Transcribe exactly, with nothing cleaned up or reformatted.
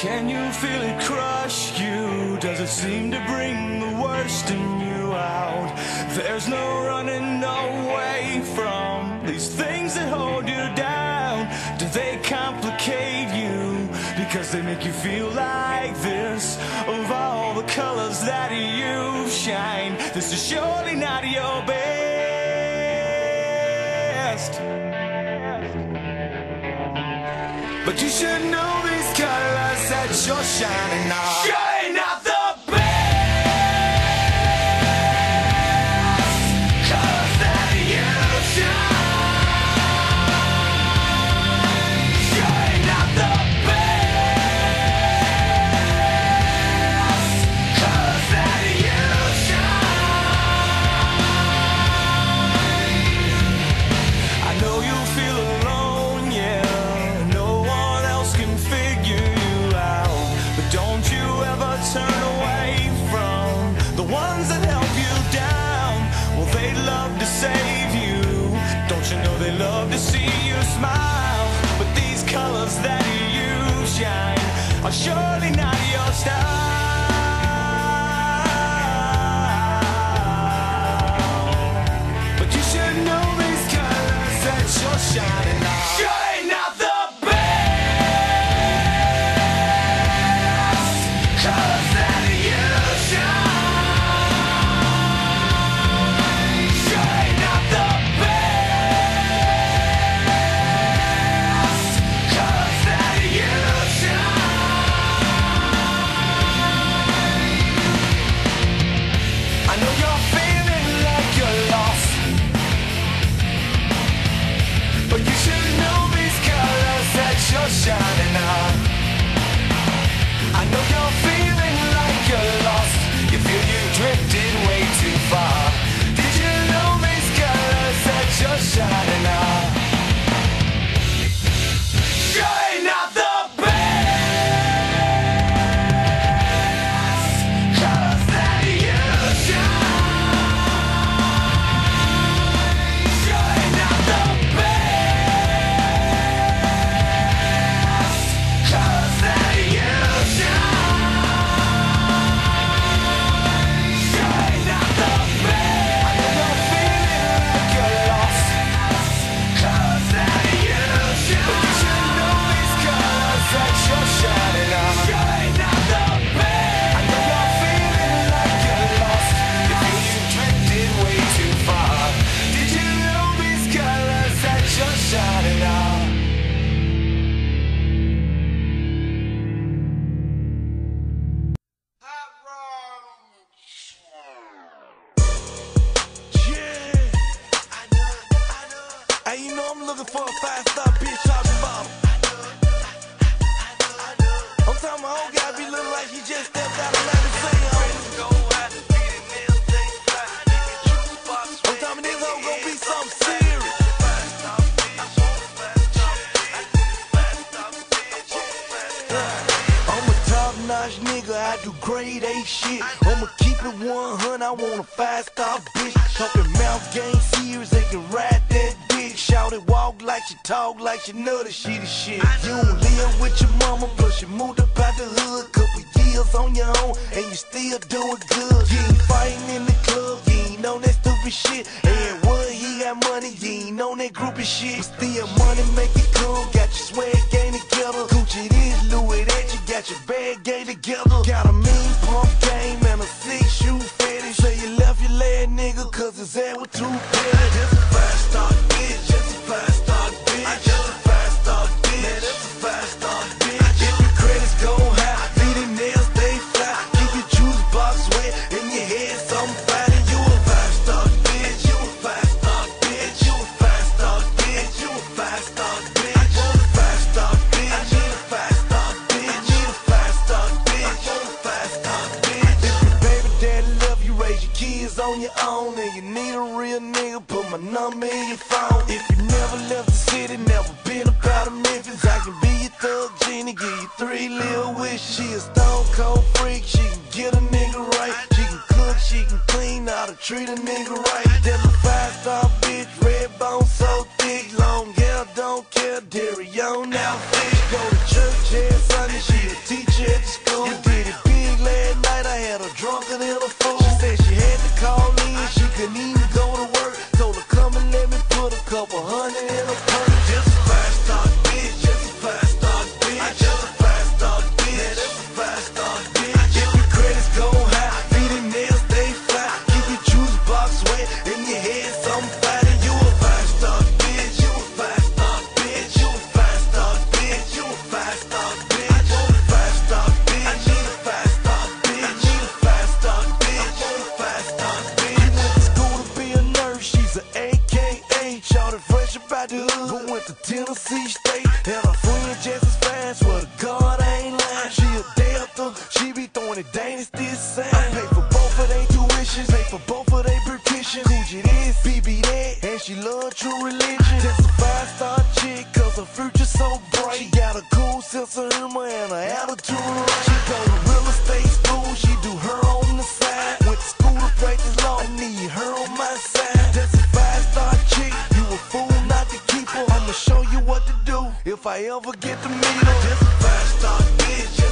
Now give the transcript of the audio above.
Can you feel it crush you? Does it seem to bring the worst in you out? There's no running away from these things that hold you down. Do they complicate you because they make you feel like this? Of all the colors that you shine, this is surely not your best. But you should know these colors that you're shining on sure ain't not the best colors that you shine. Sure ain't not the best colors that you shine. I know you'll feel alone, yeah. Turn away from the ones that help you down. Well, they love to save you. Don't you know they love to see you smile? But these colors that you shine are surely not your style. But you should know these colors that you're shining on sure ain't not the shining on. I know you're feeling like you're lost. You feel you drifted way too far. Did you know these colors that you're shining on sure ain't not the best colors that you shine. Sure ain't not the best. Looking for a five-star bitch talking about him. I'm talking my old guy be looking like he just stepped out of Latin City. I'm talking this hoe gon' be something serious. I'm a top-notch nigga, I do grade A shit. I'ma keep it one hundred, I want a five-star bitch. Talking mouth game serious, they can ride that dick. Shout it, walk like she talk like she know that she the shit. You don't live with your mama, plus you moved up out the hood. Couple years on your own, and you still doing good. You ain't fighting in the club, you ain't on that stupid shit. And what, he got money, you ain't on that groupie shit. But still money make it cool, got your swag game together. Gucci this, Louis that, you got your bag game together. Got a mean pump game and a six shoe fetish. Say you left your leg nigga, cause his head was too petty. Just a five-star bitch, just a five-star bitch. I just a five-star bitch, man, that's a five-star bitch. If your credits go high, feet and nails stay fly. Keep your juice box wet, in your head something fine. And you a five-star bitch, you a five-star bitch, you a five-star bitch, you a five-star bitch. I want a five-star bitch, I need a five-star bitch, I need a five-star bitch, I want a five-star bitch. If your baby daddy love you, raise your kids on your own, and you need a real nigga, put my number in your phone. If you never left the city, never been up out of Memphis, I can be your thug genie, give you three little wishes. She a stone cold freak, she can get a nigga right. She can cook, she can clean, how to treat a nigga right. That's a five-star bitch, red bone so thick, long hair, don't care, dairy on outfit. Go to church every Sunday, she a teacher right. She got a cool sense of humor and her attitude right. She go to real estate school, she do her on the side. Went to school to practice law, I need her on my side. That's a five-star chick, you a fool not to keep her. I'ma show you what to do if I ever get to meet her. That's a five-star bitch.